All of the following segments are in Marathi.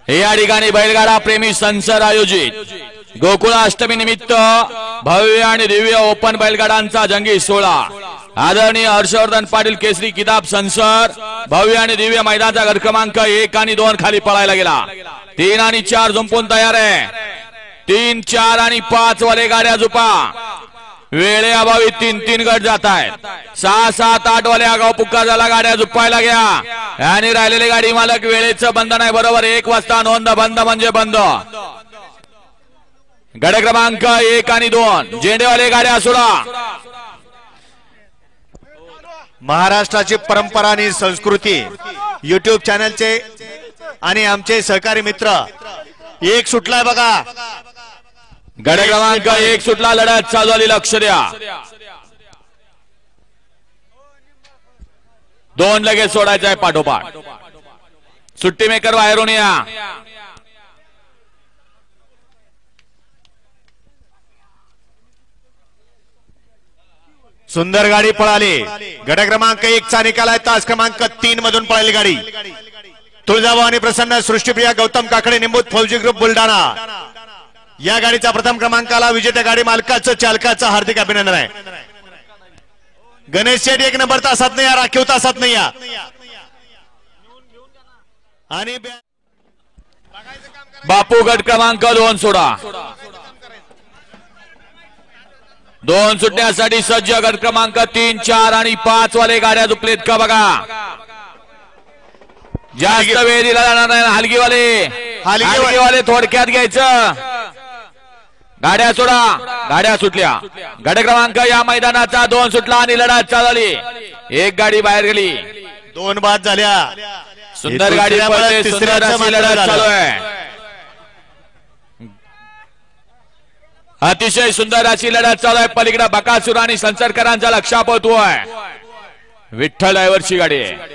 या ठिकाणी बैलगाडा प्रेमी संसद आयोजित गोकुळाष्टमी निमित्त भव्य आणि दिव्य ओपन बैलगाडांचा जंगी सोहळा आदरणीय हर्षवर्धन पाटील केसरी किताब संसद भव्य आणि दिव्य मैदानाचा गट क्रमांक 1 आणि 2 खाली पळायला गेला। 3 आणि 4 जुंपून तयार आहे। 3, 4 आणि 5 वाले गाड्या झुपा वेळेअभावी 3-3 गट जात आहेत। 6, 7, 8 वाले आगाव पुकार झाला गाड्या झुपायला घ्या आणि राहिलेले गाडी मालक वेळेचं बंधन आहे बरोबर 1 वाजता नोंद बंद म्हणजे बंद। गट क्रमांक 1 आणि 2 झेंडेवाले गाड्या सोडा। महाराष्ट्राची परंपरा आणि संस्कृती YouTube चॅनलचे आणि आमचे सहकारी मित्र एक सुटलाय बघा। गट क्रमांक 1 सुटला लढत चालू झाली लक्ष द्या। 2 लगेच सोडायचा आहे पाठोपाठ। सुट्टी मेकर बाहेरून या। सुंदर गाडी पळाली। गट क्रमांक 1 चा निकाल आहे। तास क्रमांक 3 मधून पळाली गाडी तुळजाभवानी प्रसन्न सृष्टीप्रिया गौतम काकडे निंबूत फौजी ग्रुप बुलढाणा या गाडीचा प्रथम क्रमांकाला विजेत्या गाडी मालकाचं चालकाचं हार्दिक अभिनंदन आहे। गणेश शेठ 1 नंबर तासात नाही या राखीव तासात नाही या आणि बापू गट क्रमांक 2 सोडा। 2 सुटण्यासाठी सज्ज गट क्रमांक 3, 4 आणि 5 वाले गाड्या झुपलेत का बघा। जास्त वेळ दिला जाणार नाही। हलगीवाले थोडक्यात घ्यायचं। गाड्या सोडा। गाड्या सुटल्या। गट क्रमांक या मैदानाचा 2 सुटला आणि लढत चालू झाली। 1 गाडी बाहेर गेली। 2 बाद झाल्या। सुंदर गाडी पळते। सुंदर अशी लढत चालू आहे। अतिशय सुंदर अशी लढत चालू आहे। पलीकडे बकासूर आणि संसरकरांचा लक्ष पोहोचतोय। विठ्ठल ड्रायव्हरची गाडी आहे।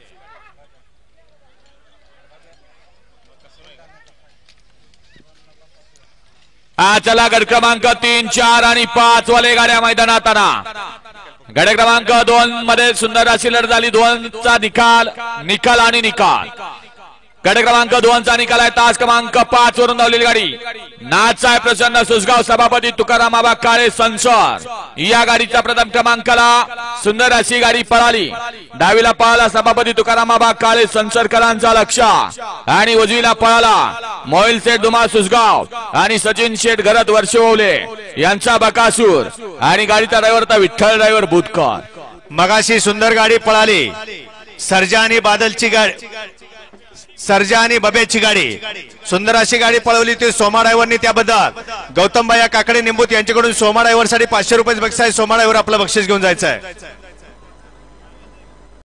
चला गट क्रमांक 3, 4 आणि 5 वाले गाड्या मैदानात आणा। गट क्रमांक 2 मध्ये सुंदर अशी लढत झाली। 2 चा निकाल आणि निकाल। गट क्रमांक 2 चा निकाल आहे। तास क्रमांक 5 वरून धावलेली गाडी नाच आहे प्रसन्न सुसगाव सभापती तुकाराम आबा काळे संसद या गाडीच्या प्रथम क्रमांकाला सुंदर अशी गाडी पळाली। डावीला पळाला सभापती तुकाराम आबा काळे संसरकरांचा लक्ष आणि उजवीला पळाला मोहिल शेठ दुमा सुसगाव आणि सचिन शेठ घरत वर्षवले यांचा बकासूर आणि गाडीचा ड्रायव्हर होता विठ्ठल ड्रायव्हर बुधकर। मगाशी सुंदर गाडी पळाली। सर्जा आणि बादलची गाडी सर्जा आणि बब्याची गाडी सुंदर अशी गाडी पळवली ती सोमा ड्रायव्हरनी त्याबद्दल गौतम भाई काकडे निंबूत यांच्याकडून सोमा ड्रायव्हरसाठी 500 रुपये बक्षीस आहे। सोमा ड्रायव्हर आपलं बक्षीस घेऊन जायचं आहे।